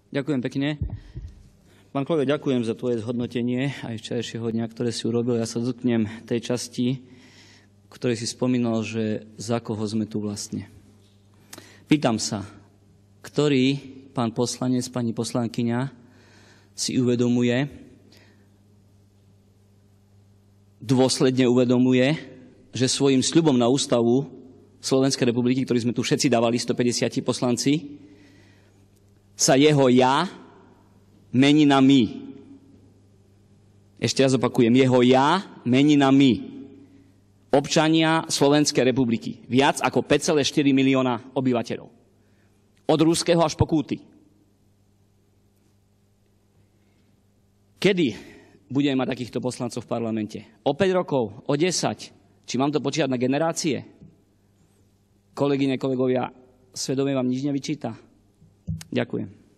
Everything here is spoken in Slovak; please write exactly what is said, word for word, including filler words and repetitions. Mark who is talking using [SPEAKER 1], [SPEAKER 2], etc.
[SPEAKER 1] Ďakujem pekne. Pán kolega, ďakujem za tvoje zhodnotenie aj včerajšieho dňa, ktoré si urobil. Ja sa dotknem tej časti, ktorej si spomínal, že za koho sme tu vlastne. Pýtam sa, ktorý pán poslanec, pani poslankyňa si uvedomuje, dôsledne uvedomuje, že svojím sľubom na ústavu Slovenskej republiky, ktorý sme tu všetci dávali, stopäťdesiat poslanci, sa jeho ja mení na my. Ešte raz opakujem, jeho ja mení na my. Občania Slovenskej republiky. Viac ako päť celé štyri milióna obyvateľov. Od ruského až po Kúty. Kedy budeme mať takýchto poslancov v parlamente? O päť rokov? O desať? Či mám to počítať na generácie? Kolegyne, kolegovia, svedomie vám nič nevyčíta? Ďakujem.